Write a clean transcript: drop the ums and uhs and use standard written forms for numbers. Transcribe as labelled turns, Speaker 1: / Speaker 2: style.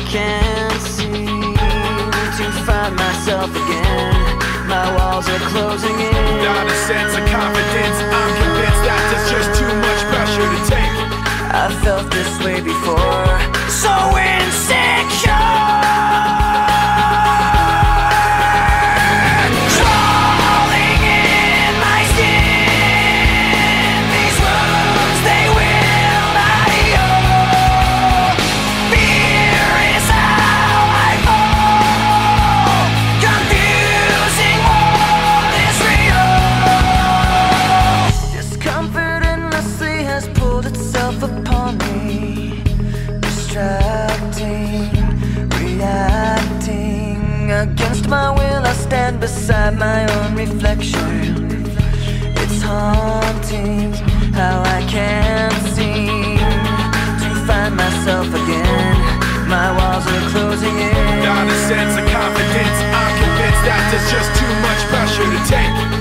Speaker 1: can't seem to find myself again. My walls are closing in.
Speaker 2: Not a sense of confidence, I'm convinced that there's just too much pressure to take.
Speaker 1: I've felt this way before, so insecure. Crawling in my skin, these wounds, they will not heal. Fear is how I fall, confusing what is real. Discomfort endlessly has pulled itself upon me, distracting, reacting. Against my will I stand beside my own reflection. It's haunting how I can't seem to find myself again. My walls are closing in.
Speaker 2: Not a sense of confidence, I'm convinced that there's just too much pressure to take.